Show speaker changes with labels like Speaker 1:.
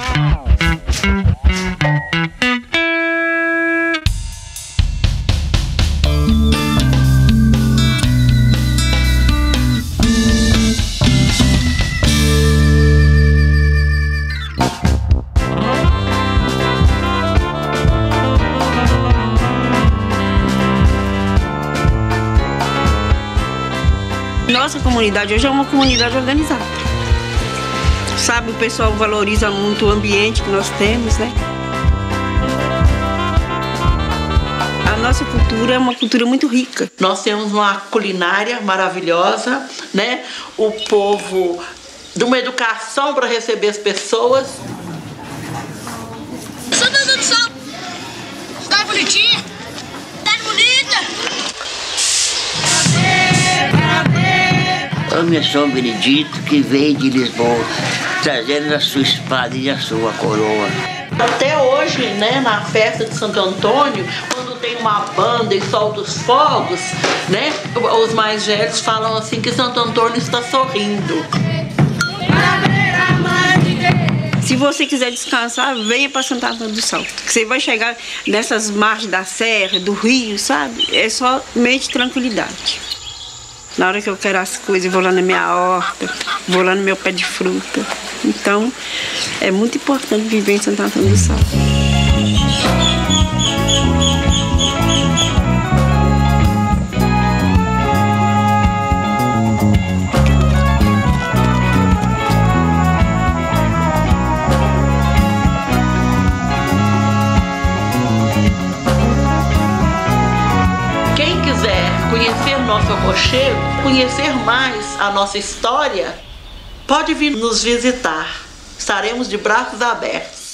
Speaker 1: Nossa comunidade hoje é uma comunidade organizada. Sabe, o pessoal valoriza muito o ambiente que nós temos, né? A nossa cultura é uma cultura muito rica.
Speaker 2: Nós temos uma culinária maravilhosa, né? O povo de uma educação para receber as pessoas.
Speaker 3: Santa do Sol! Tá bonitinha? Tá bonita!
Speaker 4: Ame a São Benedito que veio de Lisboa, trazendo a sua espada e a sua coroa.
Speaker 2: Até hoje, né, na festa de Santo Antônio, quando tem uma banda e solta os fogos, né, os mais velhos falam assim que Santo Antônio está sorrindo.
Speaker 1: Se você quiser descansar, venha para Santa Antônio do Salto. Você vai chegar nessas margens da serra, do rio, sabe? É somente tranquilidade. Na hora que eu quero as coisas, eu vou lá na minha horta, vou lá no meu pé de fruta. Então, é muito importante viver em Santo Antônio do Salto.
Speaker 2: Quem quiser conhecer o nosso aconchego, conhecer mais a nossa história, pode vir nos visitar. Estaremos de braços abertos.